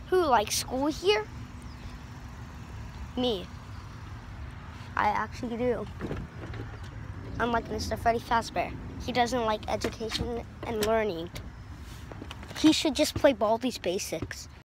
Who likes school here? Me. I actually do. Unlike Mr. Freddy Fazbear, he doesn't like education and learning. He should just play Baldi's Basics.